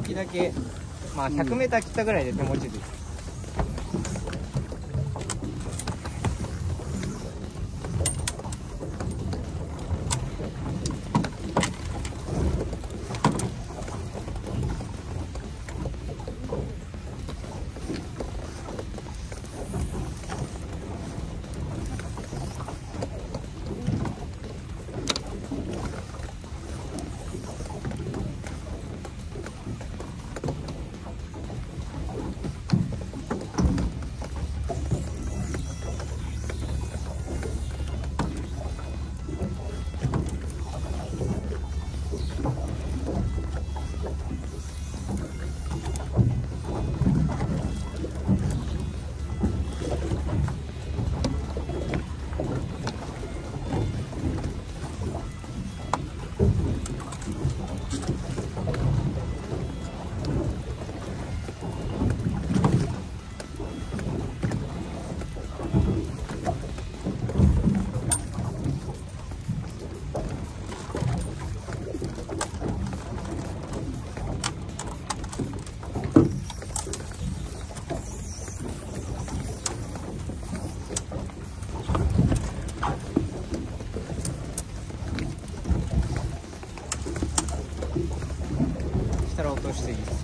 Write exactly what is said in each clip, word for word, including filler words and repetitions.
きだけまあひゃくメーター切ったぐらいで手持ちです。落としていいです。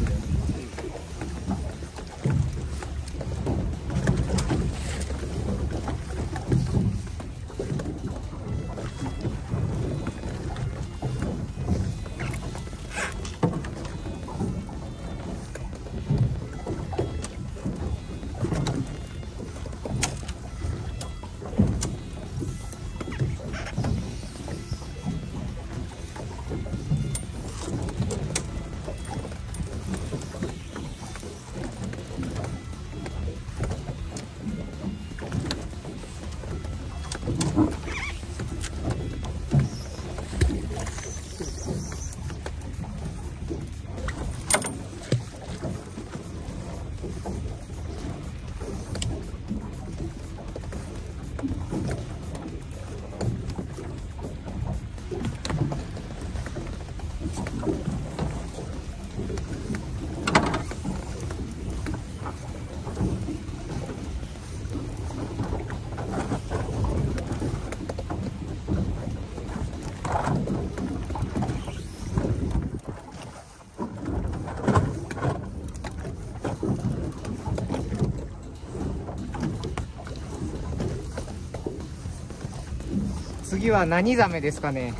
次は何ザメですかね。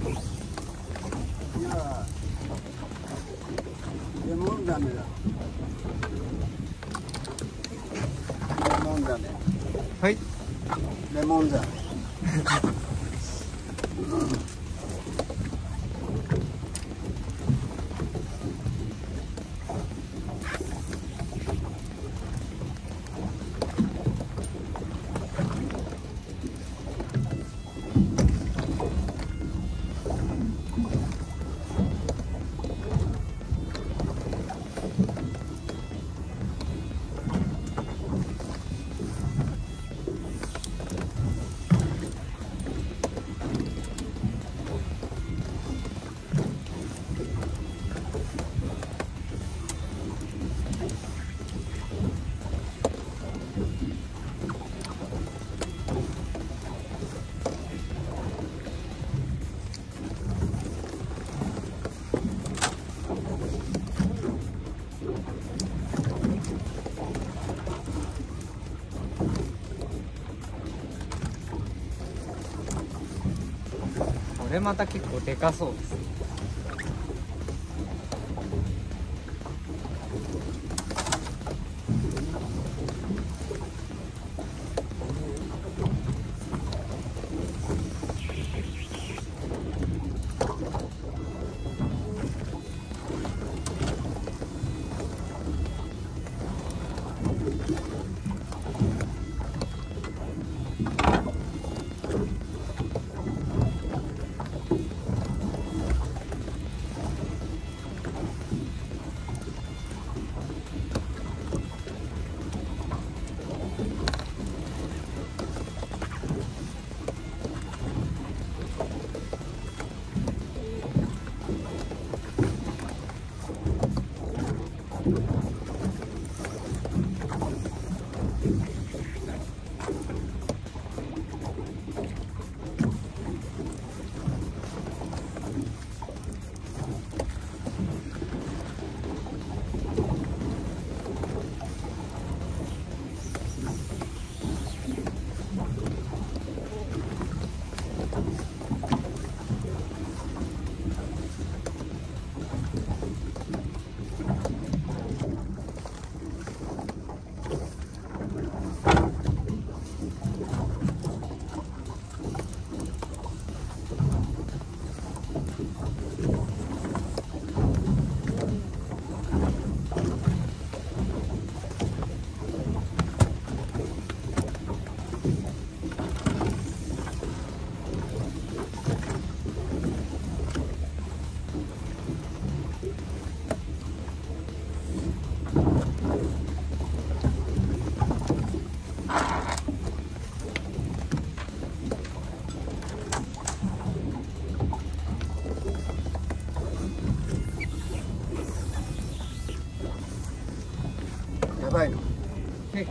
次はレモンザメだ。レモンザメ。 はい。 レモンザメ。 これまた結構でかそうですね。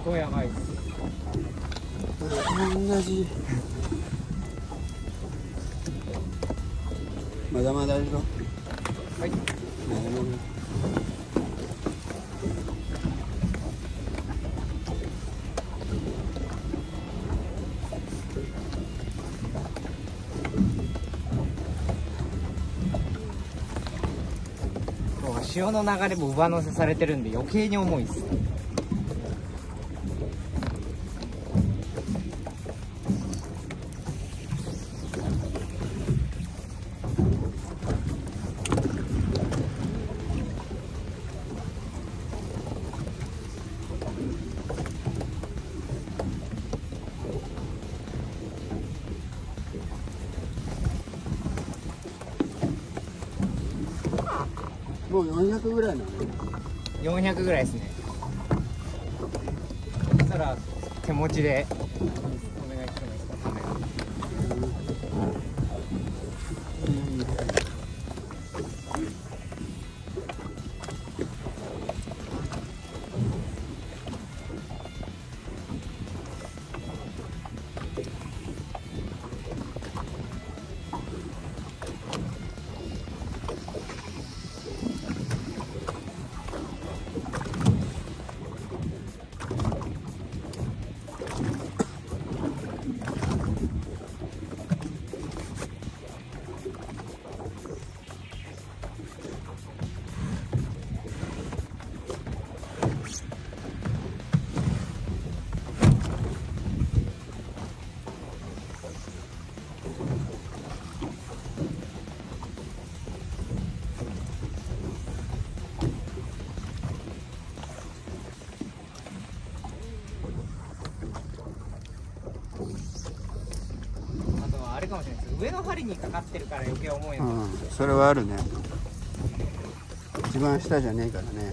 構やばいっす。 同じ。まだまだあるぞ。 はい。 まだまだ。 潮の流れも上乗せされてるんで余計に重いです。 もうよんひゃくぐらいなの？ よんひゃくぐらいですね。そしたら手持ちでお願いしてもいいですか、カメラ。あれかもしれないです。上の針にかかってるから余計重いの。 うん、それはあるね。一番下じゃねえからね。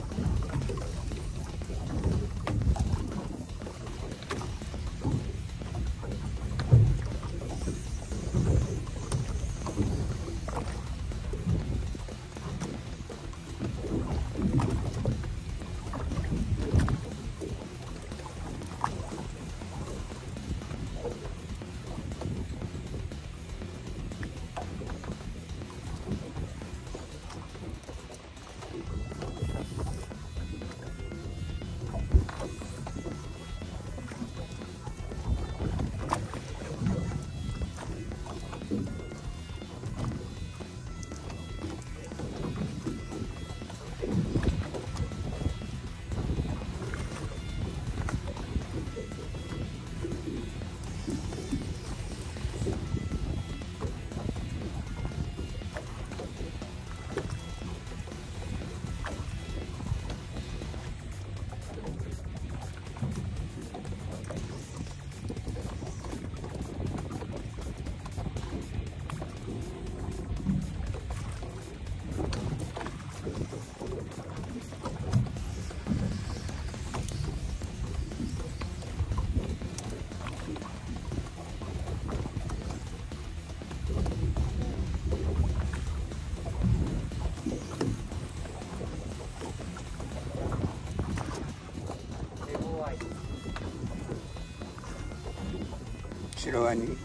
白ワニ。ひ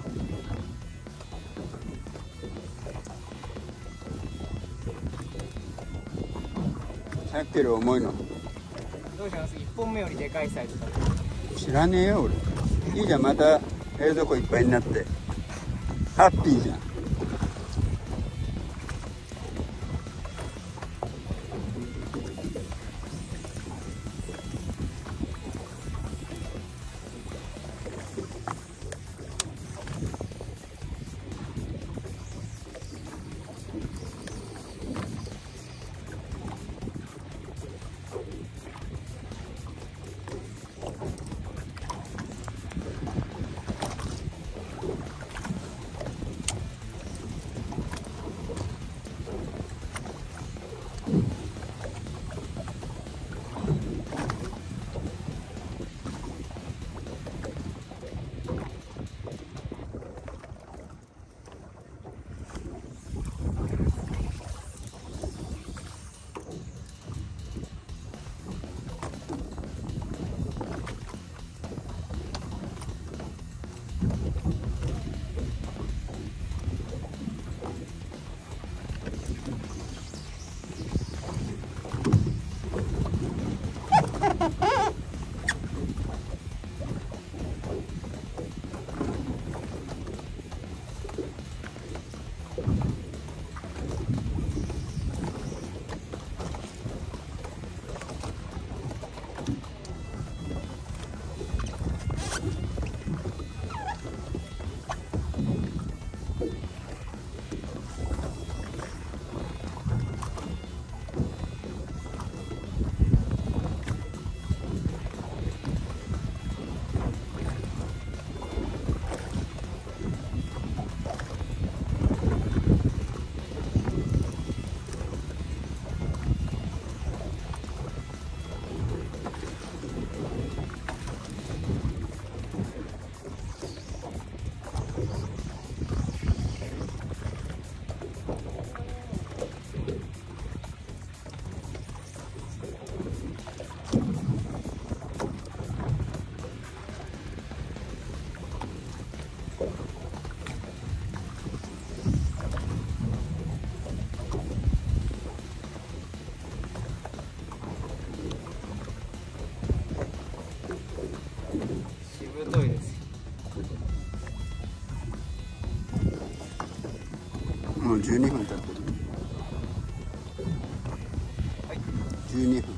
ゃくキロ重いの。 どうします？いっぽんめよりでかいサイズだ。 知らねえよ俺。いいじゃん、また冷蔵庫いっぱいになってハッピーじゃん。 もうじゅうにふん経ってる。 はい、 じゅうにふん。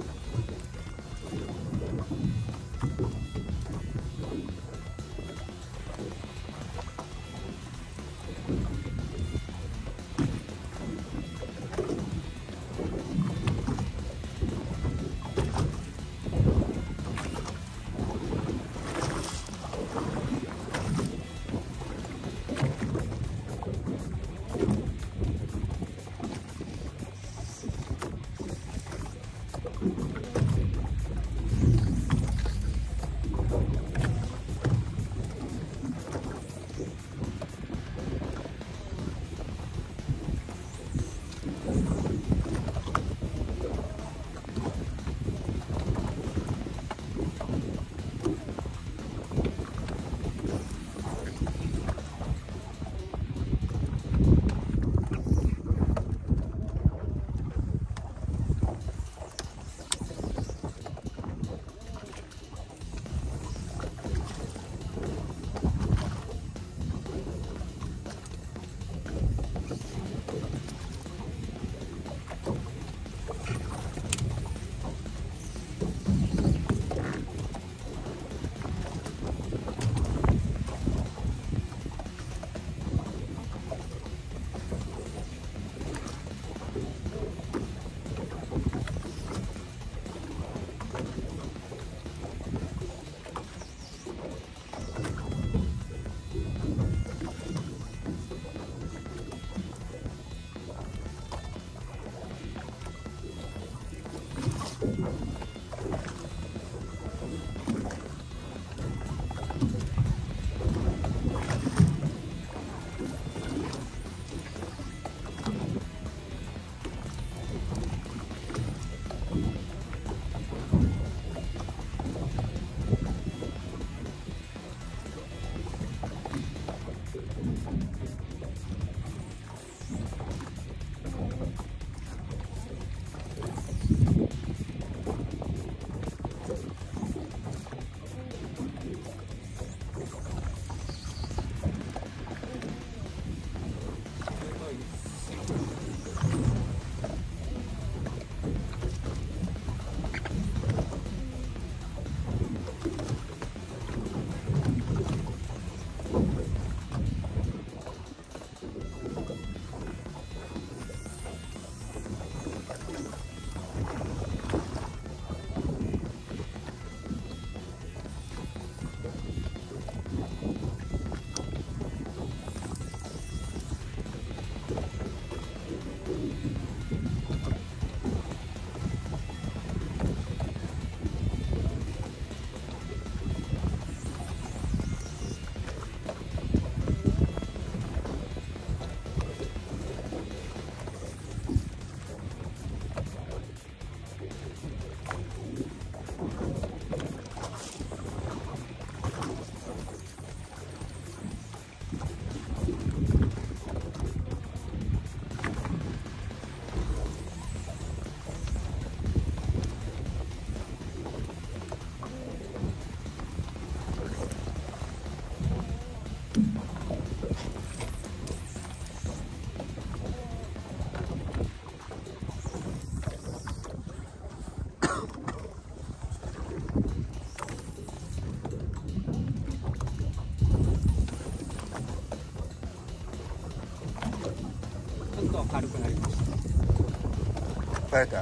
軽くなりました。 バレた。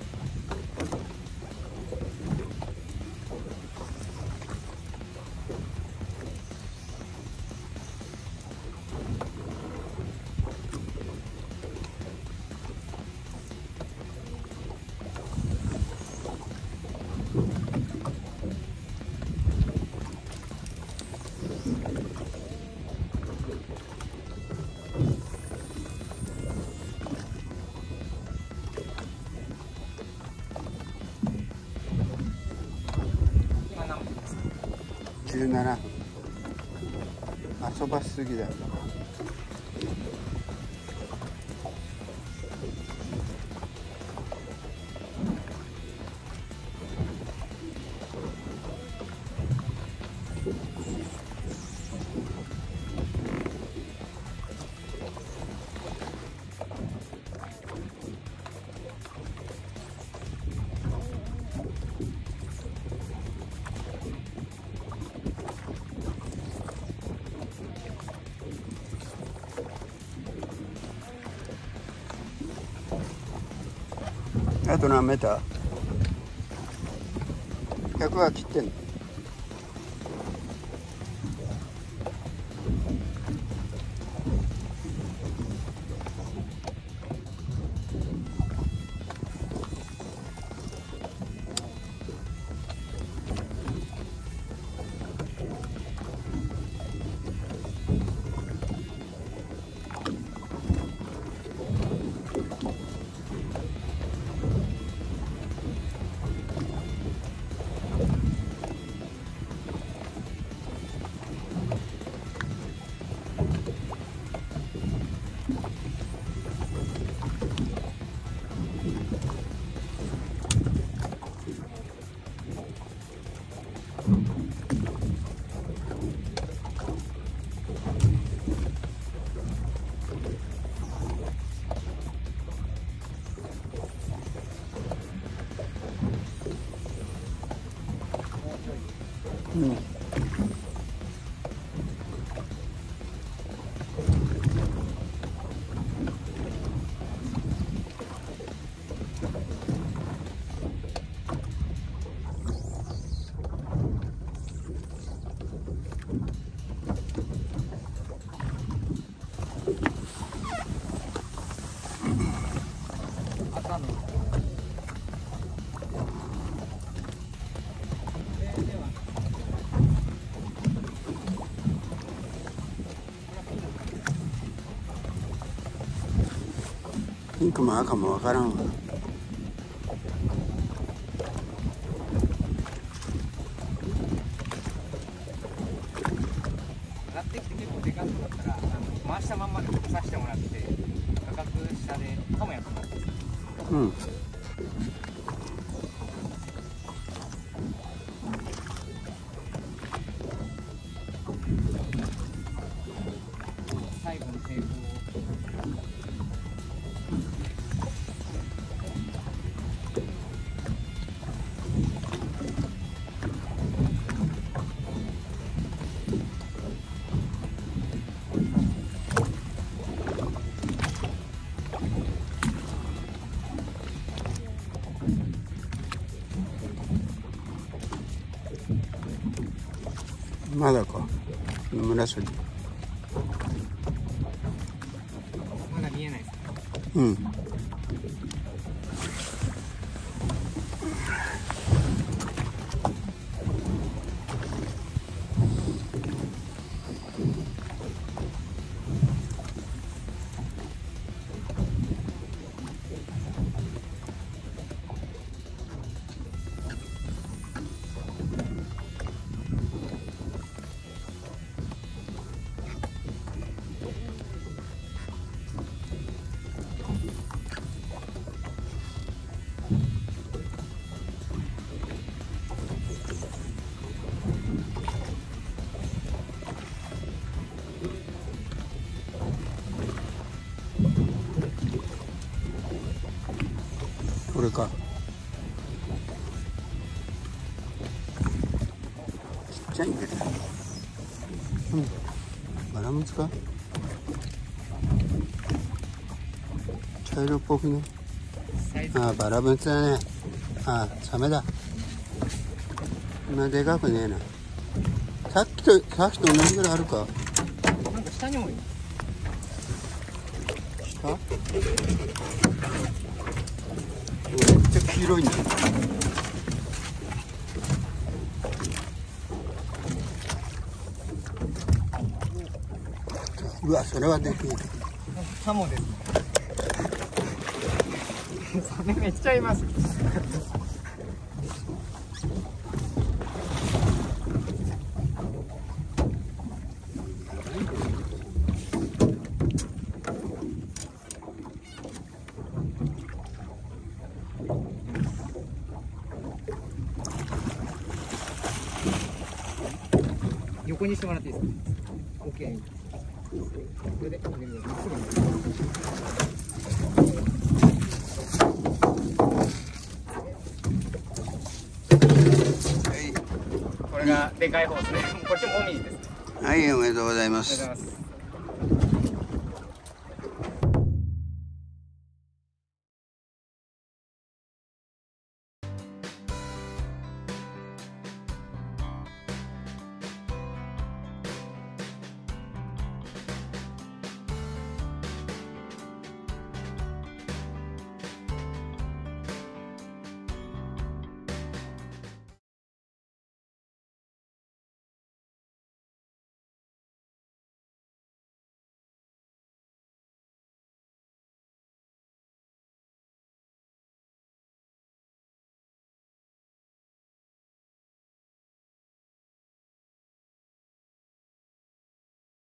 じゅうななふん。遊ばしすぎだよ。 あと何メーター？ひゃくは切ってんの？うん。 赤の。 ピンクも赤もわからんわ。 上がってきて結構でかくなったら、あの回したまんまで刺してもらって、価格下でかもやってもらって。 うん。 最後の成功。 まだか。紫。 まだ見えないですか？ うん。これか。ちっちゃいんだよ。うん。バラムツか。茶色っぽくね。ああ、バラムツだね。ああ、サメだ。そんなでかくねえな。さっきと、さっきと同じぐらいあるか。 なんか下にもいる。 下？めっちゃ黄色いんだよ。うわ、それはでけえ。 サモです。サメめっちゃいます。横にしてもらっていいですか？ OK。これで、これで、まっすぐに。これがでかい方ですね。こっちももみじです。 はい、おめでとうございます。 ありがとうございます。